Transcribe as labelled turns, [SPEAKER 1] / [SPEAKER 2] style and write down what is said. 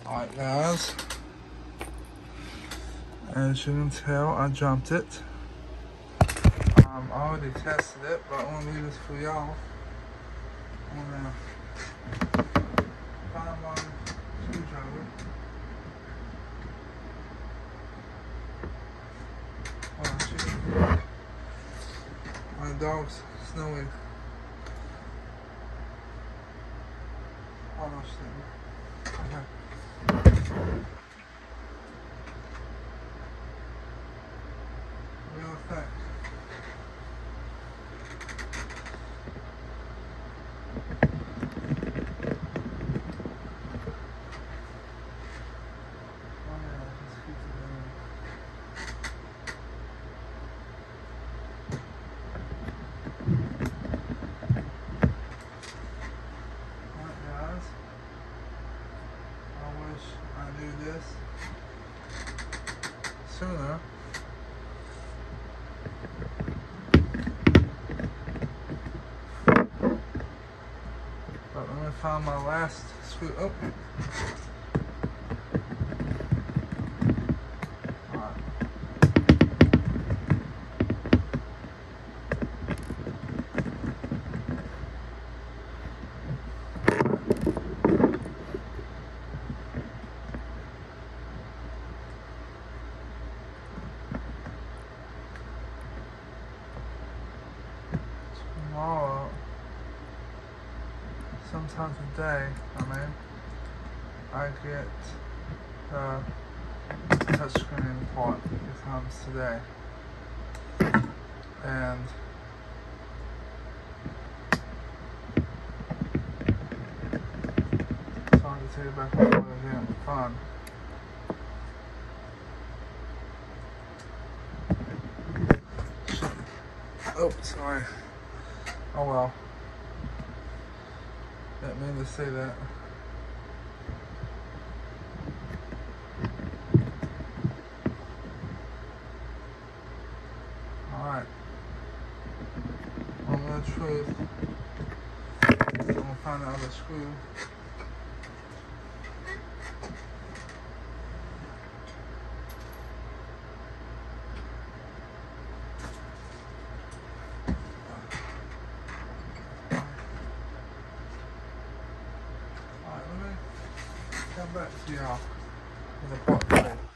[SPEAKER 1] Alright guys, as you can tell, I jumped it. I already tested it, but I want to leave this for y'all. I'm gonna find my screwdriver. Oh shit. My dog's snowing. Almost there. Okay. Real effect. This sooner. But let me find my last screw. Oh. Alright. Tomorrow, sometimes a day, I get the touchscreen part that comes today. And so I have to take it back home again. Fun. Oh, sorry. Oh well. Didn't mean to say that. Alright. Moment of truth. I'm gonna find the other screw. Alright, let me come back to y'all with a part today.